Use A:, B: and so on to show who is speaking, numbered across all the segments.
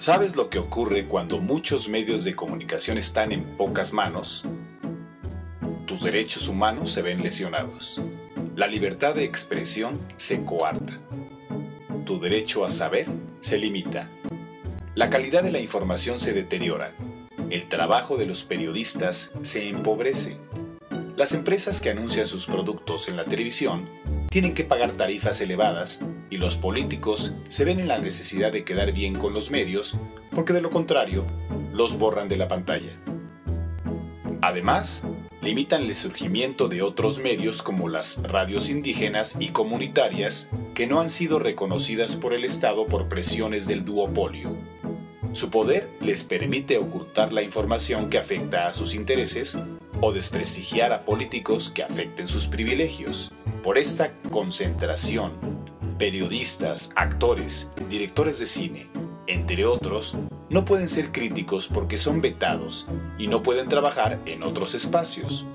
A: ¿Sabes lo que ocurre cuando muchos medios de comunicación están en pocas manos? Tus derechos humanos se ven lesionados. La libertad de expresión se coarta. Tu derecho a saber se limita. La calidad de la información se deteriora. El trabajo de los periodistas se empobrece. Las empresas que anuncian sus productos en la televisión tienen que pagar tarifas elevadas y los políticos se ven en la necesidad de quedar bien con los medios porque de lo contrario los borran de la pantalla. Además, limitan el surgimiento de otros medios como las radios indígenas y comunitarias que no han sido reconocidas por el Estado por presiones del duopolio. Su poder les permite ocultar la información que afecta a sus intereses o desprestigiar a políticos que afecten sus privilegios. Por esta concentración, periodistas, actores, directores de cine, entre otros, no pueden ser críticos porque son vetados y no pueden trabajar en otros espacios.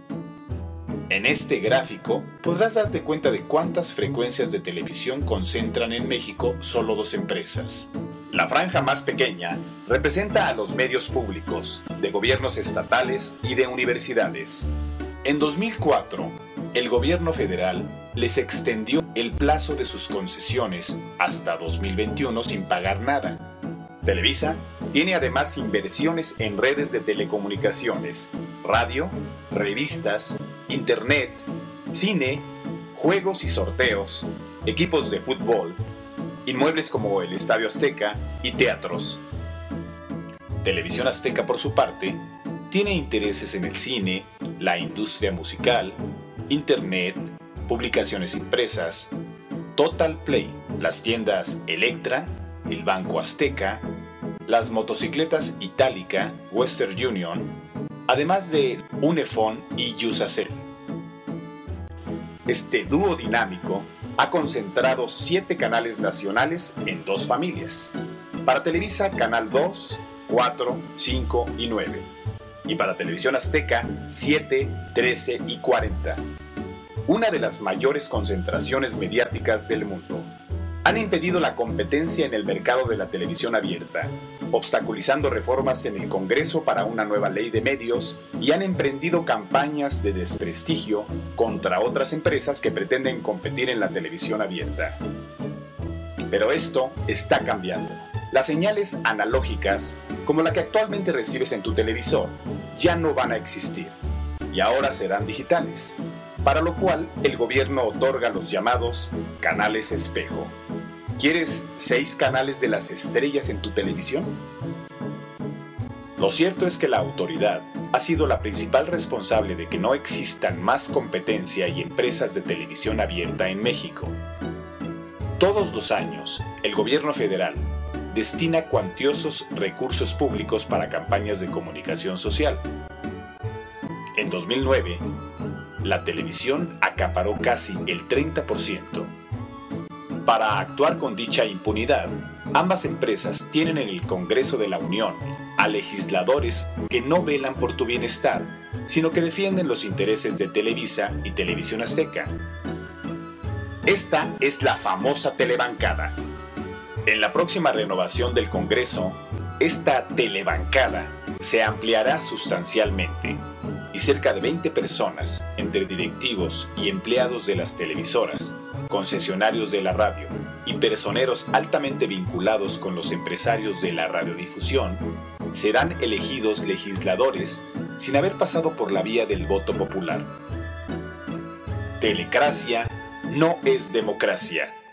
A: En este gráfico podrás darte cuenta de cuántas frecuencias de televisión concentran en México solo dos empresas. La franja más pequeña representa a los medios públicos, de gobiernos estatales y de universidades. En 2004, el gobierno federal les extendió el plazo de sus concesiones hasta 2021 sin pagar nada. Televisa tiene además inversiones en redes de telecomunicaciones, radio, revistas, internet, cine, juegos y sorteos, equipos de fútbol, inmuebles como el Estadio Azteca y teatros. Televisión Azteca, por su parte, tiene intereses en el cine, la industria musical, internet, publicaciones impresas, Total Play, las tiendas Electra, el Banco Azteca, las motocicletas Itálica, Western Union, además de Unifón y Usacell. Este dúo dinámico ha concentrado 7 canales nacionales en 2 familias. Para Televisa, Canal 2, 4, 5 y 9. Y para Televisión Azteca, 7, 13 y 40. Una de las mayores concentraciones mediáticas del mundo. Han impedido la competencia en el mercado de la televisión abierta, obstaculizando reformas en el Congreso para una nueva ley de medios y han emprendido campañas de desprestigio contra otras empresas que pretenden competir en la televisión abierta. Pero esto está cambiando. Las señales analógicas, como la que actualmente recibes en tu televisor, ya no van a existir y ahora serán digitales, para lo cual el gobierno otorga los llamados canales espejo. ¿Quieres 6 canales de las estrellas en tu televisión? Lo cierto es que la autoridad ha sido la principal responsable de que no existan más competencia y empresas de televisión abierta en México. Todos los años, el gobierno federal destina cuantiosos recursos públicos para campañas de comunicación social. En 2009, la televisión acaparó casi el 30%. Para actuar con dicha impunidad, ambas empresas tienen en el Congreso de la Unión a legisladores que no velan por tu bienestar, sino que defienden los intereses de Televisa y Televisión Azteca. Esta es la famosa telebancada. En la próxima renovación del Congreso, esta telebancada se ampliará sustancialmente y cerca de 20 personas, entre directivos y empleados de las televisoras, concesionarios de la radio y personeros altamente vinculados con los empresarios de la radiodifusión, serán elegidos legisladores sin haber pasado por la vía del voto popular. Telecracia no es democracia.